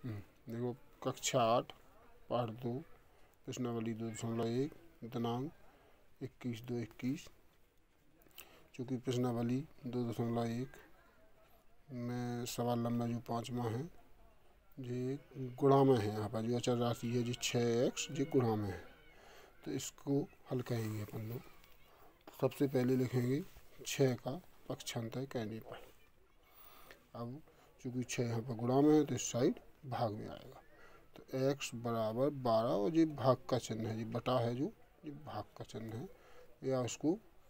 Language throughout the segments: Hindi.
देखो कक्षा 8 पाठ 2 प्रश्नावली 2.1 दिनांक 21/2/21। चूँकि प्रश्नावली 2.1 में सवाल नंबर जो 5वां है ये गुणा में है। यहाँ पर जो अचर राशि है जी 6x ये गुणा में है, तो इसको हल करेंगे अपन लोग। सबसे पहले लिखेंगे 6 का पक्षांतर करने पर। अब चूँकि 6 यहाँ पर गुणा में है तो इस साइड भाग में आएगा, तो x बराबर 12 और ये भाग का चिन्ह है, ये बटा है जो ये भाग का चिन्ह है, या उसको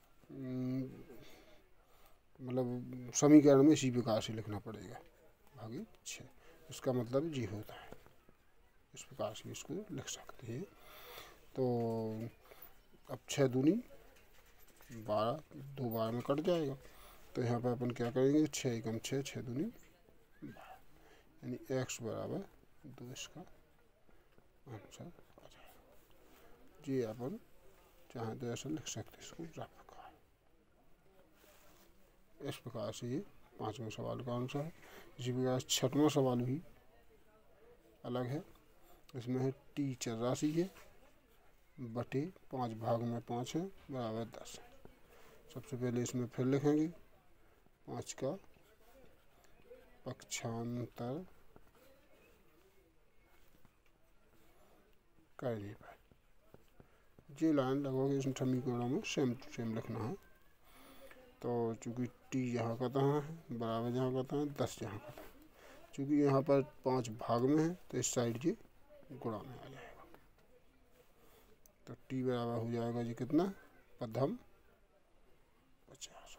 मतलब समीकरण में इसी प्रकार से लिखना पड़ेगा भागी 6। इसका मतलब ये होता है, इस प्रकार से इसको लिख सकते हैं। तो अब 6 दूनी 12, 2 बार में कट जाएगा, तो यहाँ पर अपन क्या करेंगे 6 एकम 6, 6 दूनी 12, यानी x बराबर 2 इसका आंसर आ जाएगा। ये अपन चाहे तो ऐसा लिख सकते इसको रफ का। इस प्रकार से ये 5वें सवाल का आंसर है। इसी प्रकार 6वां सवाल भी अलग है। इसमें है t चर राशि है बटे 5 भाग में 5 है बराबर 10 है। सबसे पहले इसमें फिर लिखेंगे 5 का पक्षांतर करने पर। ये लाइन लगभग इस समीकरणों में सेम टू सेम लिखना है। तो चूँकि t यहाँ का कहाँ है बराबर यहाँ का है 10 यहाँ का था, चूँकि यहाँ पर 5 भाग में है तो इस साइड ये गुणा में आ जाएगा। तो t बराबर हो जाएगा जी कितना पदम 50।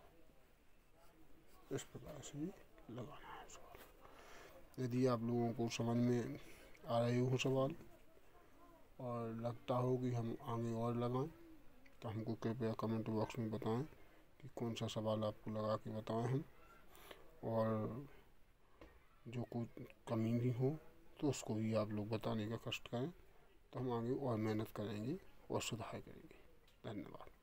इस प्रकार से लगाना है सवाल। यदि आप लोगों को समझ में आ रहे हो सवाल और लगता हो कि हम आगे और लगाएं, तो हमको कृपया कमेंट बॉक्स में बताएं कि कौन सा सवाल आपको लगा के बताएं हम, और जो कुछ कमी भी हो तो उसको भी आप लोग बताने का कष्ट करें, तो हम आगे और मेहनत करेंगे और सुधार करेंगे। धन्यवाद।